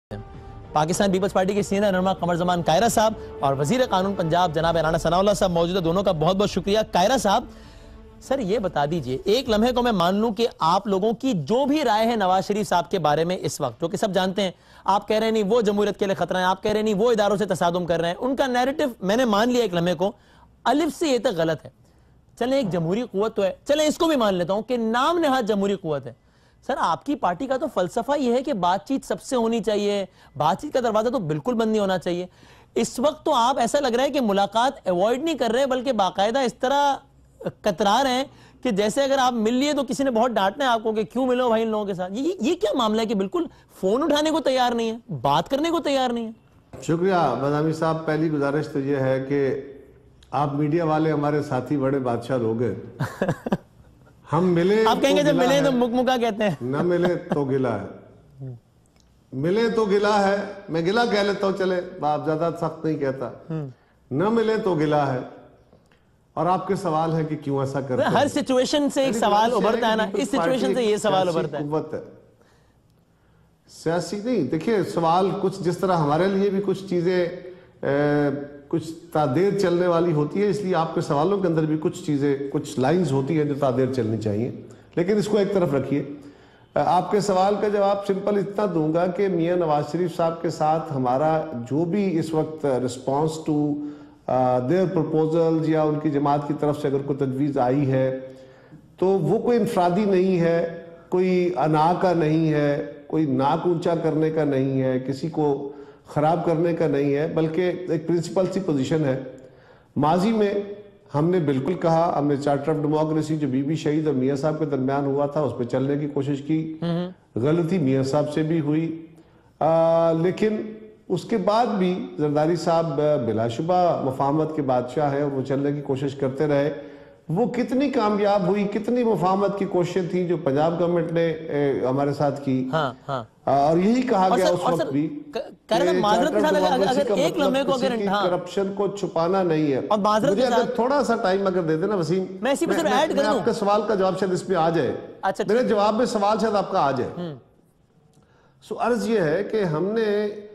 Pakistan Peoples Party کے senior رہنما قمر زمان قائرہ صاحب اور وزیر قانون پنجاب جناب رانا ثناء اللہ صاحب موجود ہیں. دونوں کا بہت بہت شکریہ. قائرہ صاحب سر یہ بتا دیجئے، ایک لمحے کو میں مان لوں کہ آپ لوگوں کی جو بھی رائے ہے نواز شریف صاحب کے بارے میں اس وقت، جو کہ سب جانتے ہیں، آپ کہہ رہے ہیں نہیں وہ جمہوریت کے لیے خطرہ ہیں، آپ کہہ رہے ہیں نہیں وہ اداروں سے تصادم کر رہے ہیں، ان کا نیریٹو میں نے مان لیا ایک لمحے کو الف سے یہ تک غلط ہے. چلیں ایک جمہوری قوت تو ہے، چلیں اس کو بھی مان لیتا ہوں کہ نام نہاد جمہوری قوت ہے. سر آپ کی پارٹی کا تو فلسفہ یہ ہے کہ بات چیت سب سے ہونی چاہیے، بات چیت کا دروازہ تو بالکل بند نہیں ہونا چاہیے. اس وقت تو آپ ایسا لگ رہا ہے کہ ملاقات ایوائڈ نہیں کر رہے بلکہ باقاعدہ اس طرح کترا رہے ہیں کہ جیسے اگر آپ مل لیے تو کسی نے بہت ڈانٹنا ہے آپ کو کہ کیوں ملو بھائی ان لوگوں کے ساتھ. یہ کیا معاملہ ہے کہ بالکل فون اٹھانے کو تیار نہیں ہے، بات کرنے کو تیار نہیں ہے؟ شکریہ بادامی صاحب. پہلی گزارش تو یہ ہے کہ آپ میڈیا والے ہمارے ساتھی بڑے بادشاہ لوگ ہیں. ہم ملے آپ کہیں گے جب ملے تو مک مکا کہتے ہیں، نہ ملے تو گلا ہے، ملے تو گلا ہے. میں گلا کہہ لیتا ہوں، چلے آپ زیادہ سخت نہیں کہتا. نہ ملے تو گلا ہے. اور آپ کے سوال ہے کہ کیوں ایسا کرتے ہیں؟ ہر سچویشن سے ایک سوال ابھرتا ہے نا، اس سچویشن سے یہ سوال ابھرتا ہے. قوت ہے سیاسی نہیں. دیکھیں سوال کچھ جس طرح ہمارے لیے بھی کچھ چیزیں کچھ تعدیر چلنے والی ہوتی ہے، اس لیے آپ کے سوالوں کے اندر بھی کچھ چیزیں کچھ لائنز ہوتی ہیں جو تعدیر چلنی چاہیے. لیکن اس کو ایک طرف رکھیے. آپ کے سوال کا جواب سمپل اتنا دوں گا کہ میاں نواز شریف صاحب کے ساتھ ہمارا جو بھی اس وقت رسپانس ٹو دیئر پرپوزل یا ان کی جماعت کی طرف سے اگر کوئی تجویز آئی ہے تو وہ کوئی انفرادی نہیں ہے، کوئی انا کا نہیں ہے، کوئی ناک اونچا کرنے کا نہیں ہے، کسی کو خراب کرنے کا نہیں ہے، بلکہ ایک پرنسپل سی پوزیشن ہے. ماضی میں ہم نے بالکل کہا، ہم نے چارٹر آف ڈیموکریسی جو بی بی شہید اور میاں صاحب کے درمیان ہوا تھا اس پہ چلنے کی کوشش کی. غلطی میاں صاحب سے بھی ہوئی، لیکن اس کے بعد بھی زرداری صاحب بلا شبہ مفاہمت کے بادشاہ ہیں اور وہ چلنے کی کوشش کرتے رہے. وہ کتنی کامیاب ہوئی، کتنی مفاہمت کی کوششیں تھیں جو پنجاب گورنمنٹ نے ہمارے ساتھ کی. اور یہی کہا گیا اس وقت بھی کرپشن کو چھپانا نہیں ہے. مجھے اگر تھوڑا سا ٹائم اگر دے دینا وسیم، میں آپ کے سوال کا جواب شاید اس پہ آ جائے، میرے جواب میں سوال شاید آپ کا آ جائے. سو عرض یہ ہے کہ ہم نے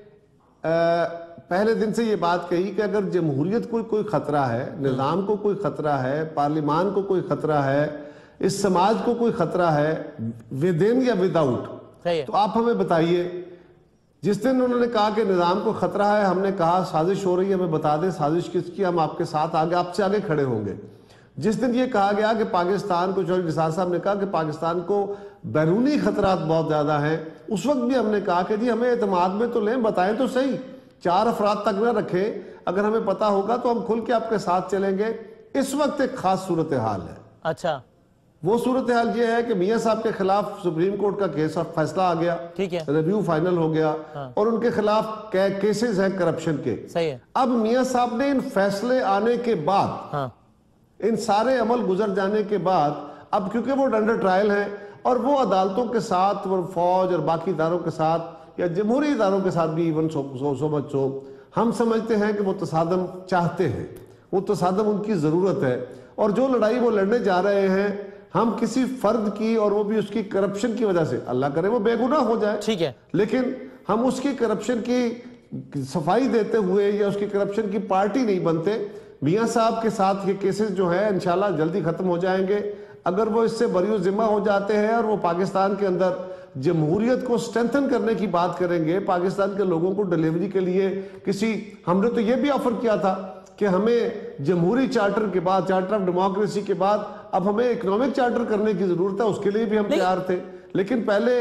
پہلے دن سے یہ بات کہی کہ اگر جمہوریت کو کوئی خطرہ ہے، نظام کو کوئی خطرہ ہے، پارلیمان کو کوئی خطرہ ہے، اس سماج کو کوئی خطرہ ہے ود ان یا ود آؤٹ، تو آپ ہمیں بتائیے. جس دن انہوں نے کہا کہ نظام کو خطرہ ہے، ہم نے کہا سازش ہو رہی ہے، ہمیں بتا دیں سازش کس کی، ہم آپ کے ساتھ آگے آپ سے آگے کھڑے ہوں گے. جس دن یہ کہا گیا کہ پاکستان کو، چودھری نثار صاحب نے کہا کہ پاکستان کو بیرونی خطرات بہت زیادہ ہیں، اس وقت بھی ہم نے کہا کہ جی ہمیں اعتماد میں تو لیں، بتائیں تو صحیح، 4 افراد تک نہ رکھیں، اگر ہمیں پتا ہوگا تو ہم کھل کے آپ کے ساتھ چلیں گے. اس وقت ایک خاص صورتحال ہے. اچھا وہ صورتحال یہ ہے کہ میاں صاحب کے خلاف سپریم کورٹ کا کیس فیصلہ آ گیا، ریویو فائنل ہو گیا، اور ان کے خلاف کیسز ہیں کرپشن کے. اب میاں صاحب نے ان فیصلے آنے کے بعد، ان سارے عمل گزر جانے کے بعد، اب کیونکہ وہ انڈر ٹرائل ہیں اور وہ عدالتوں کے ساتھ، وہ فوج اور باقی اداروں کے ساتھ یا جمہوری اداروں کے ساتھ بھی ایون سو مچ سو، ہم سمجھتے ہیں کہ وہ تصادم چاہتے ہیں، وہ تصادم ان کی ضرورت ہے. اور جو لڑائی وہ لڑنے جا رہے ہیں، ہم کسی فرد کی اور وہ بھی اس کی کرپشن کی وجہ سے، اللہ کرے وہ بے گناہ ہو جائے، ٹھیک ہے، لیکن ہم اس کی کرپشن کی صفائی دیتے ہوئے یا اس کی کرپشن کی پارٹی نہیں بنتے. میاں صاحب کے ساتھ یہ کیسز جو ہے انشاءاللہ جلدی ختم ہو جائیں گے. اگر وہ اس سے بری ذمہ ہو جاتے ہیں اور وہ پاکستان کے اندر جمہوریت کو سٹرینتھن کرنے کی بات کریں گے، پاکستان کے لوگوں کو ڈیلیوری کے لیے ہم نے تو یہ بھی آفر کیا تھا کہ ہمیں جمہوری چارٹر کے بعد، چارٹر آف ڈیموکریسی کے بعد اب ہمیں اکنامک چارٹر کرنے کی ضرورت ہے، اس کے لیے بھی ہم تیار تھے. لیکن پہلے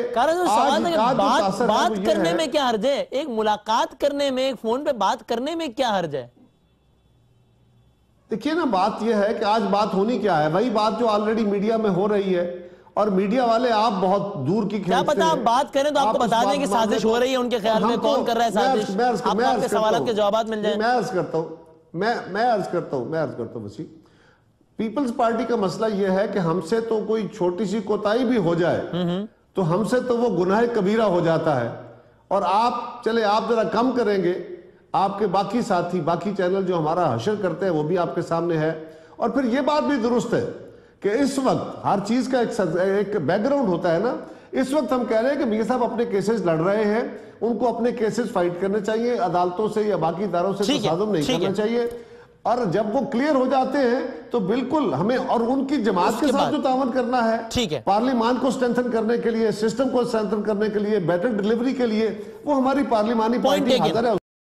بات کرنے میں کیا حرج ہے؟ ایک ملاقات کرنے میں، ایک فون پہ بات کرنے میں کیا حرج ہے؟ دیکھیے نا، بات یہ ہے کہ آج بات ہونی کیا ہے، وہی بات جو آلریڈی میڈیا میں ہو رہی ہے، اور میڈیا والے آپ بہت دور کی کھینچتے ہیں. کیا پتا آپ بات کریں تو آپ کو بتا دیں کہ سازش ہو رہی ہے، ان کے خیال میں کون کر رہا ہے سازش، آپ کو آپ کے سوالات کے جوابات مل جائیں. میں عرض کرتا ہوں وسیع، پیپلز پارٹی کا مسئلہ یہ ہے کہ ہم سے تو کوئی چھوٹی سی کوتاہی بھی ہو جائے تو ہم سے تو وہ گناہ کبیرہ ہو جاتا ہے. اور آپ ذرا کم کریں گے، آپ کے باقی ساتھی، باقی چینل جو ہمارا حشر کرتے ہیں وہ بھی آپ کے سامنے ہے. اور پھر یہ بات بھی درست ہے کہ اس وقت ہر چیز کا ایک بیک گراؤنڈ ہوتا ہے نا. اس وقت ہم کہہ رہے ہیں کہ میاں صاحب اپنے کیسز لڑ رہے ہیں، ان کو اپنے کیسز فائٹ کرنے چاہیے، عدالتوں سے یا باقی اداروں سے تصادم نہیں کرنا چاہیے، اور جب وہ کلیئر ہو جاتے ہیں تو بالکل ہمیں اور ان کی جماعت کے ساتھ جو تعاون کرنا ہے پارلیمان کو سٹرینتھن کرنے کے لیے، سسٹم کو سٹرینتھن کرنے کے لیے، بیٹر ڈیلیوری کے لیے، وہ ہماری پارلیمانی پارٹی حاضر ہے۔